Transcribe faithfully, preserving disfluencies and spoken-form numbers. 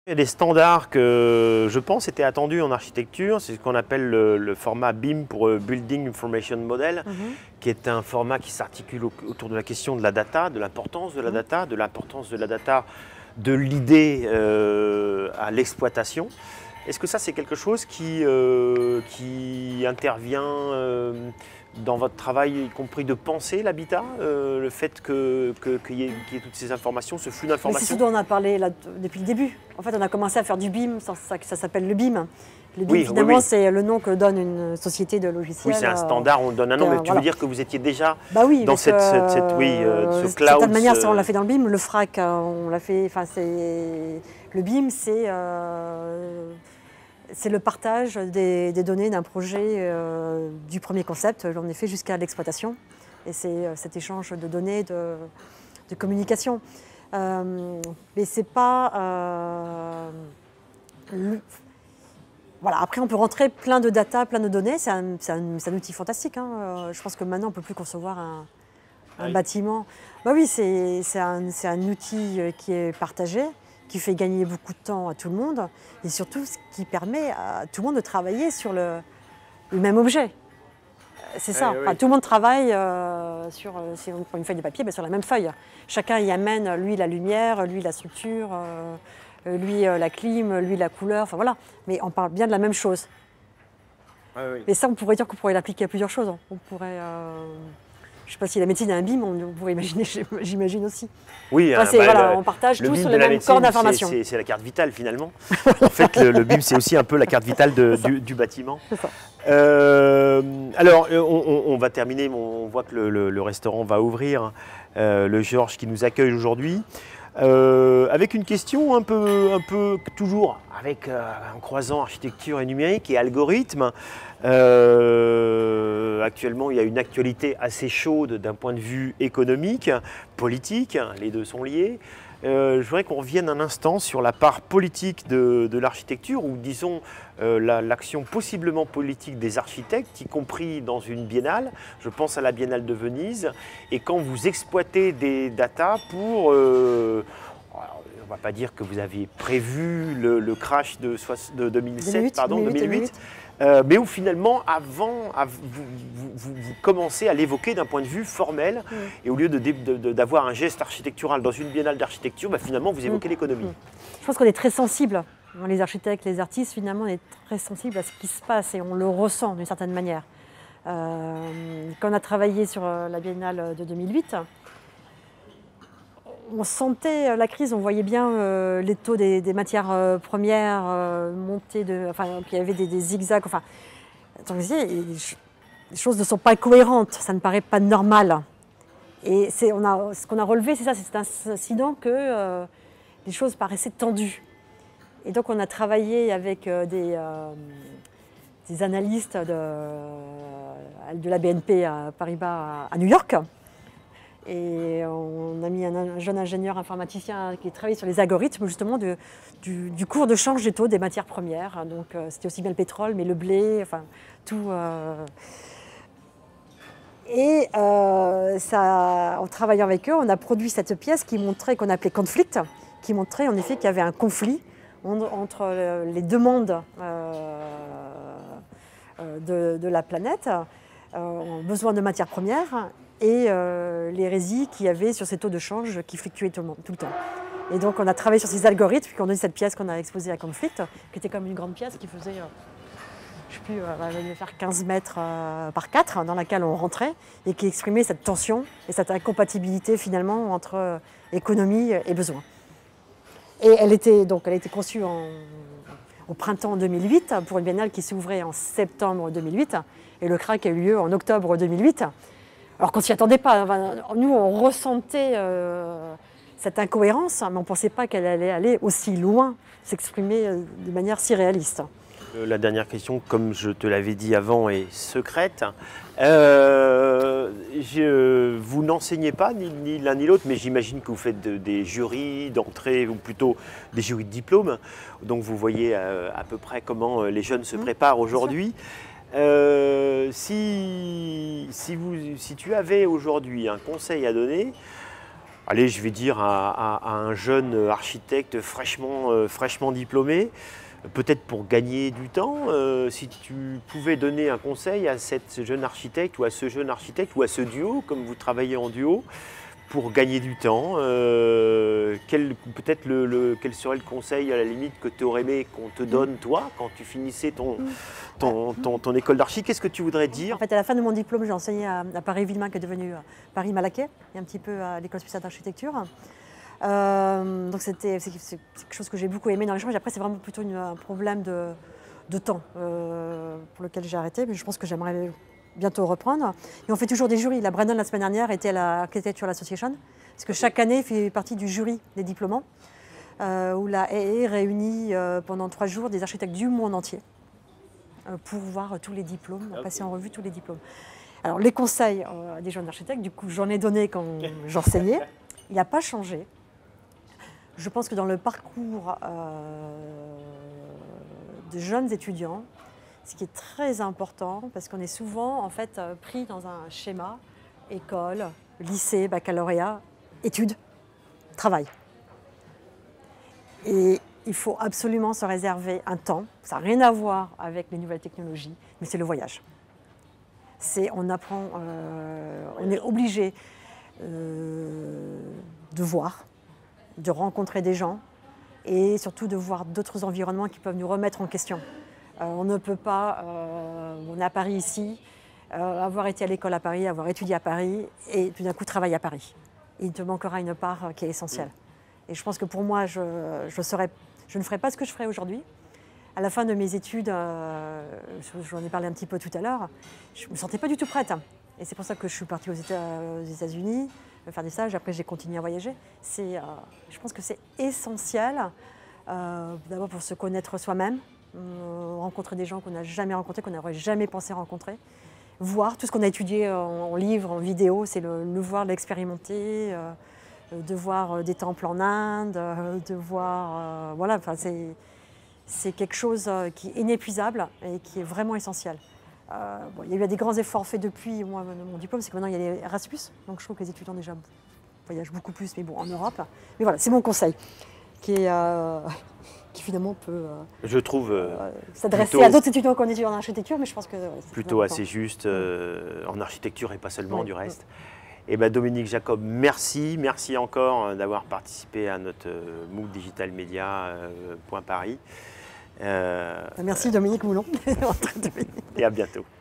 Il y a des standards que je pense étaient attendus en architecture, c'est ce qu'on appelle le, le format B I M pour Building Information Model, mmh. qui est un format qui s'articule autour de la question de la data, de l'importance de la mmh. data, de l'importance de la data, de l'idée euh, à l'exploitation. Est-ce que ça c'est quelque chose qui, euh, qui intervient euh, dans votre travail, y compris de penser l'habitat, euh, le fait qu'il que, qu'il y, ait, qu'il y ait toutes ces informations, ce flux d'informations? C'est ce dont on a parlé là, depuis le début. En fait, on a commencé à faire du B I M, ça, ça, ça s'appelle le B I M. Le B I M, oui, finalement, oui, oui. c'est le nom que donne une société de logiciels. Oui, c'est un standard, on donne un nom, euh, mais tu voilà. veux dire que vous étiez déjà bah oui, dans cette, que, cette, cette, oui, euh, ce cloud. De certaine manière, ça, on l'a fait dans le B I M. Le F R A C, on l'a fait. Enfin, c'est le B I M, c'est euh, c'est le partage des, des données d'un projet euh, du premier concept, en effet, jusqu'à l'exploitation. Et c'est cet échange de données, de, de communication. Euh, mais c'est pas... Euh, le, voilà. Après, on peut rentrer plein de data, plein de données. C'est un, un, un outil fantastique. Hein. Euh, je pense que maintenant, on ne peut plus concevoir un, un oui. bâtiment. Bah oui, c'est un, un outil qui est partagé, qui fait gagner beaucoup de temps à tout le monde, et surtout ce qui permet à tout le monde de travailler sur le, le même objet. C'est ça, oui, oui. Enfin, tout le monde travaille euh, sur, si on prend une feuille de papier, ben sur la même feuille. Chacun y amène, lui, la lumière, lui, la structure, euh, lui, euh, la clim, lui, la couleur, enfin voilà. Mais on parle bien de la même chose. Oui, oui. Et ça, on pourrait dire qu'on pourrait l'appliquer à plusieurs choses. On pourrait... Euh, je ne sais pas si la médecine a un B I M, on pourrait imaginer, j'imagine aussi. Oui, enfin, bah, voilà, le, on partage tous sur les mêmes corps d'information. C'est la carte vitale finalement. En fait, le, le B I M, c'est aussi un peu la carte vitale de, du, du bâtiment. Ça. Euh, alors, on, on, on va terminer, on voit que le, le, le restaurant va ouvrir, euh, le Georges qui nous accueille aujourd'hui. Euh, avec une question un peu, un peu toujours avec euh, en croisant architecture et numérique et algorithme. Euh, actuellement, il y a une actualité assez chaude d'un point de vue économique, politique, les deux sont liés. Euh, je voudrais qu'on revienne un instant sur la part politique de, de l'architecture, ou disons euh, l'action la, possiblement politique des architectes, y compris dans une biennale. Je pense à la Biennale de Venise. Et quand vous exploitez des datas pour... Euh, on ne va pas dire que vous avez prévu le, le crash de, de deux mille sept, deux mille huit, pardon, deux mille huit, deux mille huit. Euh, mais où finalement, avant, av vous, vous, vous, vous commencez à l'évoquer d'un point de vue formel, mmh. et au lieu d'avoir un geste architectural dans une biennale d'architecture, bah, finalement, vous évoquez mmh. l'économie. Mmh. Je pense qu'on est très sensible, les architectes, les artistes, finalement, on est très sensible à ce qui se passe et on le ressent d'une certaine manière. Euh, quand on a travaillé sur la biennale de deux mille huit, on sentait la crise, on voyait bien euh, les taux des, des matières euh, premières euh, monter, de, enfin, qu'il y avait des, des zigzags. Enfin, les choses ne sont pas cohérentes, ça ne paraît pas normal. Et on a, ce qu'on a relevé, c'est ça, c'est un incident que euh, les choses paraissaient tendues. Et donc on a travaillé avec euh, des, euh, des analystes de, de la B N P à Paribas à New York. Et on a mis un jeune ingénieur informaticien qui travaille sur les algorithmes justement de, du, du cours de change des taux des matières premières. Donc euh, c'était aussi bien le pétrole, mais le blé, enfin tout. Euh... Et euh, ça, en travaillant avec eux, on a produit cette pièce qui montrait, qu'on appelait conflict, qui montrait en effet qu'il y avait un conflit entre les demandes euh, de, de la planète, euh, besoin de matières premières, et euh, l'hérésie qu'il y avait sur ces taux de change qui fluctuaient tout le, monde, tout le temps. Et donc on a travaillé sur ces algorithmes, puis on a donné cette pièce qu'on a exposée à Conflict, qui était comme une grande pièce qui faisait, euh, je ne sais plus, euh, devait faire quinze mètres euh, par quatre, dans laquelle on rentrait, et qui exprimait cette tension et cette incompatibilité finalement entre euh, économie et besoin. Et elle était, donc, elle a été conçue en, au printemps deux mille huit, pour une biennale qui s'ouvrait en septembre deux mille huit, et le crack a eu lieu en octobre deux mille huit. Alors qu'on ne s'y attendait pas, nous on ressentait euh, cette incohérence, mais on ne pensait pas qu'elle allait aller aussi loin, s'exprimer euh, de manière si réaliste. La dernière question, comme je te l'avais dit avant, est secrète. Euh, je, vous n'enseignez pas ni, ni l'un ni l'autre, mais j'imagine que vous faites de, des jurys d'entrée, ou plutôt des jurys de diplôme, donc vous voyez euh, à peu près comment les jeunes se mmh, préparent aujourd'hui. Euh, si, si, vous, si tu avais aujourd'hui un conseil à donner allez, je vais dire à, à, à un jeune architecte fraîchement, euh, fraîchement diplômé, peut-être pour gagner du temps, euh, si tu pouvais donner un conseil à cette jeune architecte ou à ce jeune architecte ou à ce duo, comme vous travaillez en duo, pour gagner du temps, euh, quel, peut-être le, le, quel serait le conseil à la limite que tu aurais aimé qu'on te donne toi quand tu finissais ton, ton, ton, ton école d'archi? Qu'est-ce que tu voudrais dire? En fait, à la fin de mon diplôme, j'ai enseigné à, à Paris-Villemain, qui est devenu Paris-Malaquais, et un petit peu à l'école spéciale d'architecture. Euh, donc c'était quelque chose que j'ai beaucoup aimé dans l'échange. Après, c'est vraiment plutôt une, un problème de, de temps euh, pour lequel j'ai arrêté, mais je pense que j'aimerais bientôt reprendre. Et on fait toujours des jurys. La Brandon, la semaine dernière, était à l'Architecture Association, parce que chaque année, il fait partie du jury des diplômants, euh, où la A A réunit euh, pendant trois jours des architectes du monde entier euh, pour voir tous les diplômes, okay. passer en revue tous les diplômes. Alors, les conseils euh, des jeunes architectes, du coup, j'en ai donné quand j'enseignais. Il n'a pas changé. Je pense que dans le parcours euh, de jeunes étudiants, ce qui est très important, parce qu'on est souvent en fait pris dans un schéma, école, lycée, baccalauréat, études, travail. Et il faut absolument se réserver un temps, ça n'a rien à voir avec les nouvelles technologies, mais c'est le voyage. C'est, on apprend, euh, on est obligé euh, de voir, de rencontrer des gens et surtout de voir d'autres environnements qui peuvent nous remettre en question. Euh, on ne peut pas, euh, on est à Paris ici, euh, avoir été à l'école à Paris, avoir étudié à Paris et tout d'un coup travailler à Paris. Il te manquera une part qui est essentielle. Et je pense que pour moi, je, je, serais, je ne ferais pas ce que je ferais aujourd'hui. À la fin de mes études, euh, j'en ai parlé un petit peu tout à l'heure, je ne me sentais pas du tout prête. Et c'est pour ça que je suis partie aux États-Unis faire des stages. Après, j'ai continué à voyager. Euh, je pense que c'est essentiel, euh, d'abord pour se connaître soi-même, euh, rencontrer des gens qu'on n'a jamais rencontrés, qu'on n'aurait jamais pensé rencontrer, voir tout ce qu'on a étudié en, en livre, en vidéo, c'est le, le voir, l'expérimenter, euh, de voir des temples en Inde, de voir, euh, voilà, enfin c'est c'est quelque chose qui est inépuisable et qui est vraiment essentiel. Euh, bon, il y a eu des grands efforts faits depuis moi, mon diplôme, c'est que maintenant il y a les Erasmus, donc je trouve que les étudiants déjà voyagent beaucoup plus, mais bon, en Europe. Mais voilà, c'est mon conseil, qui, est, euh, qui finalement peut euh, je trouve euh, s'adresser à d'autres étudiants qu'on étudie en architecture, mais je pense que ouais, c'est plutôt assez juste euh, en architecture et pas seulement oui, du reste. Oui. Et ben Dominique Jacob, merci, merci encore d'avoir participé à notre euh, MOOC Digital Media euh, Point Paris. Euh, Merci Dominique Moulon. Et à bientôt.